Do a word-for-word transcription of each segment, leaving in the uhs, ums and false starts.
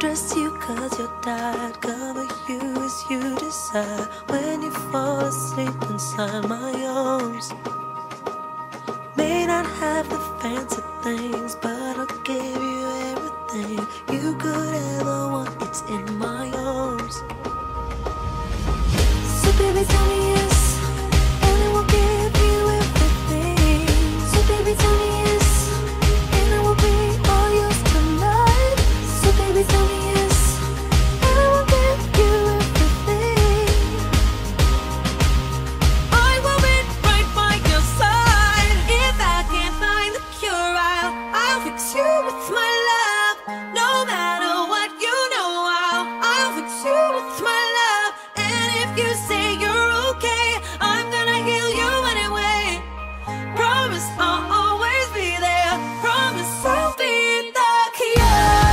trust you cause you're tired. Cover you as you decide. When you fall asleep inside my arms, may not have the fancy things, but I'll give you everything you could ever want. It's in my arms. So baby, tell me yes, and I will give you everything. So baby, tell me yes, and I will be all yours tonight. So baby, tell me yes, and I will give you everything. I will be right by your side. If I can't find the cure, I'll, I'll fix you with my love. No matter what, you know I'll, I'll fix you with my love. And if you say you're okay, I'm gonna heal you anyway. Promise I'll always be there. Promise I'll be the cure.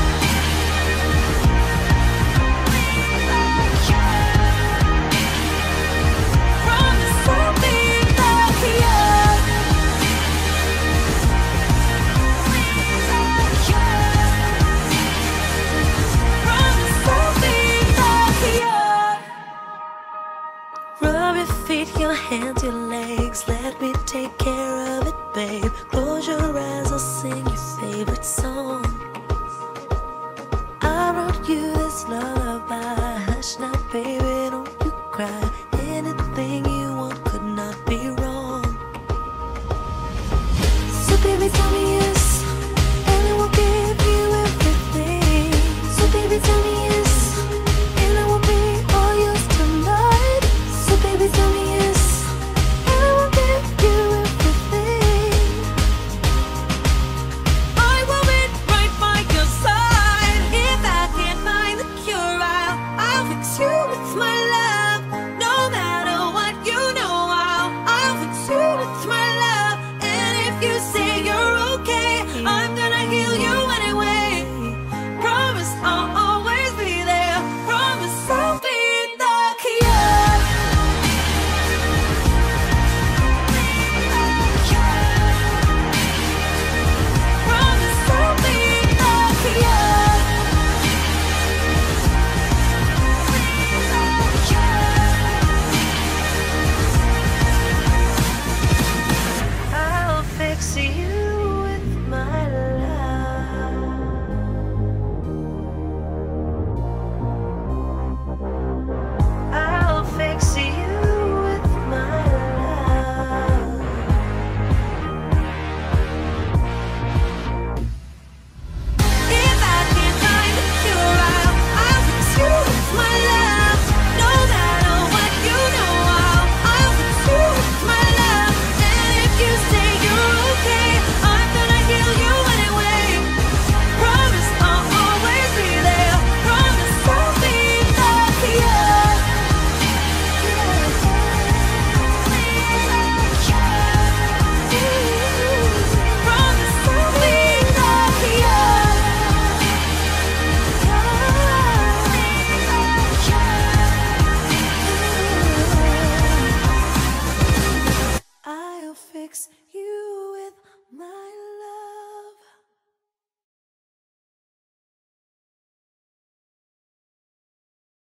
Promise I'll be the cure. Promise I'll be the cure. Rub your feet, your hands, your legs. Let me take care of it, babe. Close your eyes, I'll sing your favorite song. I wrote you this lullaby. Hush now, baby, don't you cry. Anything you want could not be wrong. So baby, tell me